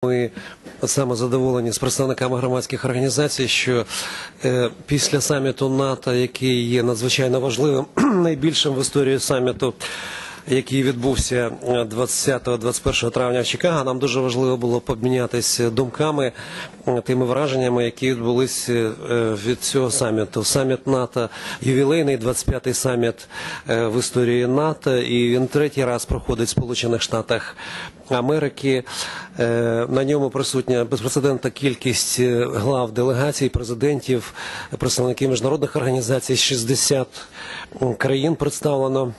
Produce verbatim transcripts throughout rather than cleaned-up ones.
Ми саме задоволені з представниками громадських організацій, що е, після саміту НАТО, який є надзвичайно важливим, найбільшим в історії саміту, який відбувся двадцятого — двадцять першого травня в Чикаго, нам дуже важливо було помінятися думками, тими враженнями, які відбулися від цього саміту. Саміт НАТО ювілейний, двадцять п'ятий саміт в історії НАТО, і він третій раз проходить в Сполучених Штатах Америки. На ньому присутня безпрецедентна кількість глав делегацій, президентів, представників міжнародних організацій, шістдесят країн представлено.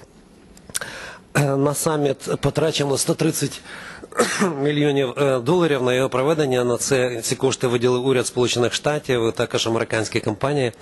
На саміт потрачено сто тридцять мільйонів доларів на його проведення. На це ці кошти виділив уряд Сполучених Штатів, і також американські компанії.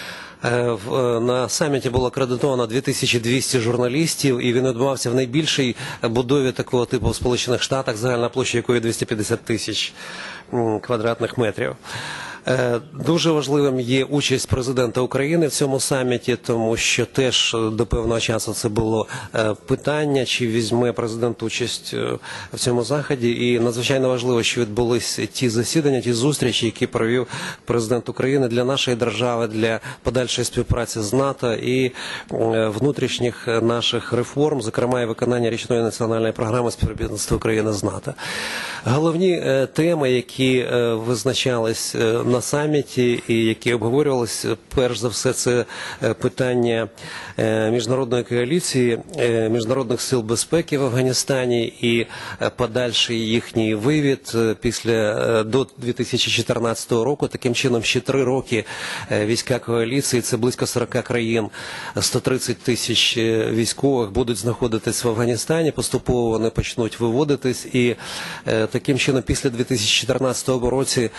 На саміті було акредитовано дві тисячі двісті журналістів, і він відбувався в найбільшій будові такого типу в Сполучених Штатах, загальна площа якої двісті п'ятдесят тисяч квадратних метрів. Дуже важливим є участь президента України в цьому саміті, тому що теж до певного часу це було питання, чи візьме президент участь в цьому заході. І надзвичайно важливо, що відбулись ті засідання, ті зустрічі, які провів президент України для нашої держави, для подальшої співпраці з НАТО і внутрішніх наших реформ, зокрема і виконання річної національної програми співробітництва України з НАТО. Головні теми, які визначались на саміті і які обговорювалися, перш за все, це питання міжнародної коаліції, міжнародних сил безпеки в Афганістані і подальший їхній вивід після до дві тисячі чотирнадцятого року. Таким чином, ще три роки війська коаліції, це близько сорок країн, сто тридцять тисяч військових будуть знаходитись в Афганістані, поступово вони почнуть виводитись, і таким чином після дві тисячі чотирнадцятого році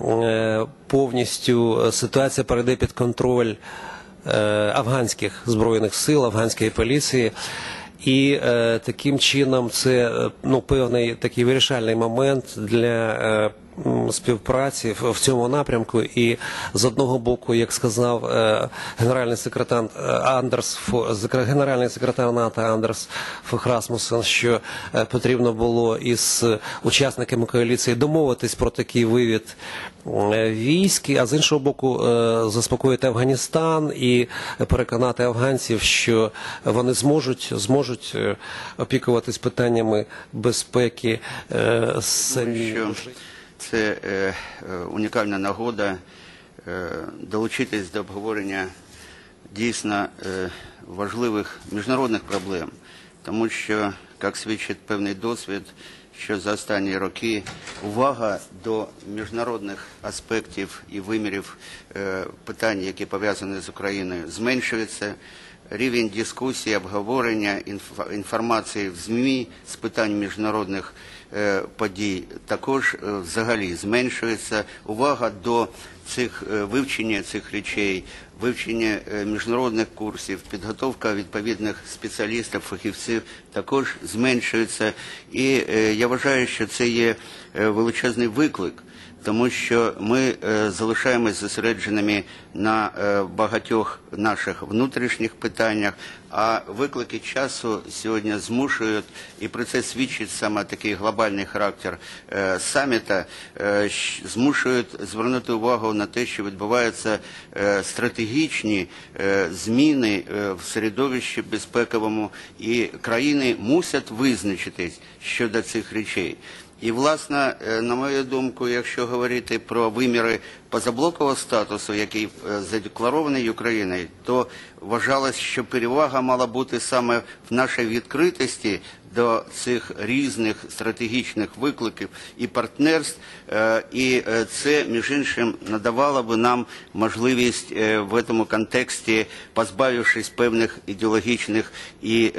повністю ситуація перейде під контроль афганських збройних сил, афганської поліції. І е, таким чином це ну, певний такий вирішальний момент для е, співпраці в, в цьому напрямку. І з одного боку, як сказав е, генеральний секретар Андерс, генеральний секретар НАТО Андерс Фог Расмуссен, що е, потрібно було із учасниками коаліції домовитись про такий вивід військ, а з іншого боку заспокоїти Афганістан і переконати афганців, що вони зможуть, зможуть опікуватись питаннями безпеки самі. Це е, унікальна нагода е, долучитись до обговорення дійсно е, важливих міжнародних проблем, тому що, як свідчить певний досвід, що за останні роки увага до міжнародних аспектів і вимірів е, питань, які пов'язані з Україною, зменшується. Рівень дискусії, обговорення, інф, інформації в ЗМІ з питань міжнародних е, подій також е, взагалі зменшується. Увага до цих е, вивчення цих речей, вивчення е, міжнародних курсів, підготовка відповідних спеціалістів, фахівців також зменшується. І е, я вважаю, що це є е, величезний виклик, тому що ми е, залишаємось зосередженими на е, багатьох наших внутрішніх питаннях, а виклики часу сьогодні змушують, і про це свідчить саме такий глобальний характер е, саміта, е, змушують звернути увагу на те, що відбуваються е, стратегічні е, зміни е, в середовищі безпековому, і країни мусять визначитись щодо цих речей. І, власне, на мою думку, якщо говорити про виміри позаблокового статусу, який задекларований Україною, то вважалось, що перевага мала бути саме в нашій відкритості до цих різних стратегічних викликів і партнерств, і це, між іншим, надавало би нам можливість в цьому контексті, позбавившись певних ідеологічних і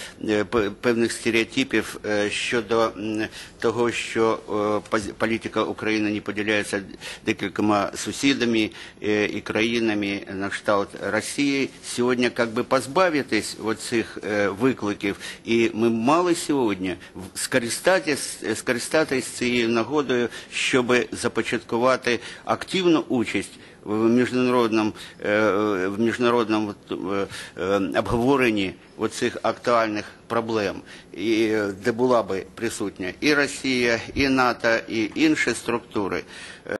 певних стереотипів щодо того, що політика України не поділяється декількома сусідами і країнами на кшталт Росії, сьогодні як би позбавитись оцих е, викликів, і ми мали сьогодні скористатись, скористатись цією нагодою, щоб започаткувати активну участь в міжнародному, е, в міжнародному е, е, обговоренні оцих актуальних проблем, і, де була би присутня і Росія, і НАТО, і інші структури.